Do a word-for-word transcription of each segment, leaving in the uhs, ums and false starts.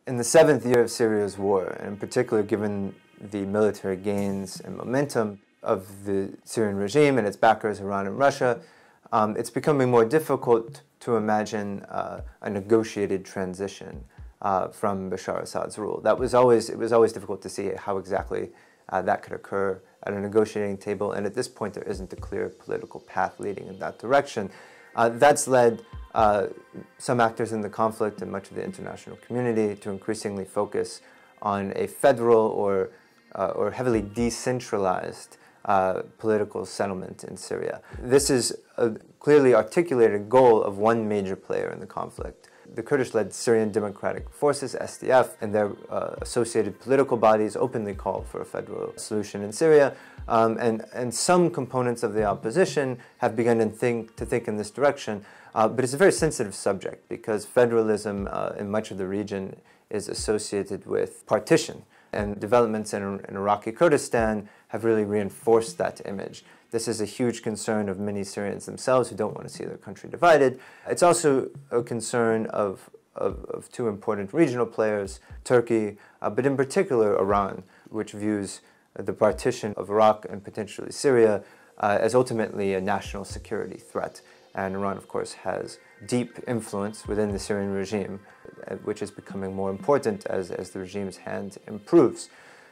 In the seventh year of Syria's war, and in particular given the military gains and momentum of the Syrian regime and its backers, Iran and Russia, um, it's becoming more difficult to imagine uh, a negotiated transition uh, from Bashar Assad's rule. That was always, it was always difficult to see how exactly uh, that could occur at a negotiating table, and at this point there isn't a clear political path leading in that direction. Uh, that's led uh, some actors in the conflict and much of the international community to increasingly focus on a federal or, uh, or heavily decentralized uh, political settlement in Syria. This is a clearly articulated goal of one major player in the conflict. The Kurdish-led Syrian Democratic Forces, S D F, and their uh, associated political bodies openly called for a federal solution in Syria, um, and, and some components of the opposition have begun to think, to think in this direction, uh, but it's a very sensitive subject because federalism uh, in much of the region is associated with partition, and developments in, in Iraqi Kurdistan have really reinforced that image. This is a huge concern of many Syrians themselves who don't want to see their country divided. It's also a concern of, of, of two important regional players, Turkey, uh, but in particular Iran, which views the partition of Iraq and potentially Syria uh, as ultimately a national security threat. And Iran, of course, has deep influence within the Syrian regime, which is becoming more important as, as the regime's hand improves.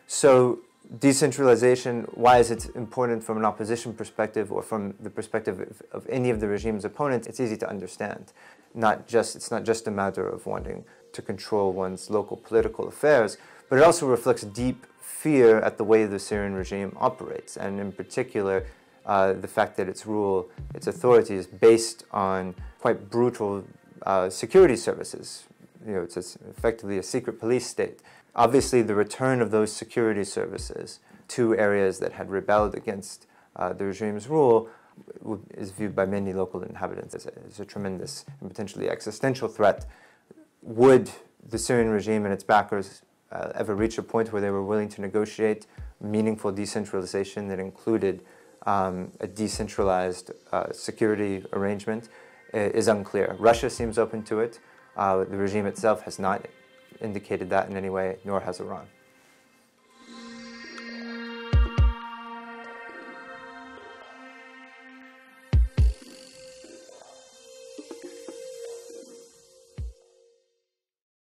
So decentralization, why is it important from an opposition perspective or from the perspective of, of any of the regime's opponents? It's easy to understand. Not just, it's not just a matter of wanting to control one's local political affairs, but it also reflects deep fear at the way the Syrian regime operates, and in particular, uh, the fact that its rule, its authority is based on quite brutal uh, security services. You know, it's a, effectively a secret police state. Obviously, the return of those security services to areas that had rebelled against uh, the regime's rule is viewed by many local inhabitants as a, as a tremendous and potentially existential threat. Would the Syrian regime and its backers uh, ever reach a point where they were willing to negotiate meaningful decentralization that included um, a decentralized uh, security arrangement is unclear. Russia seems open to it. Uh, the regime itself has not indicated that in any way, nor has Iran.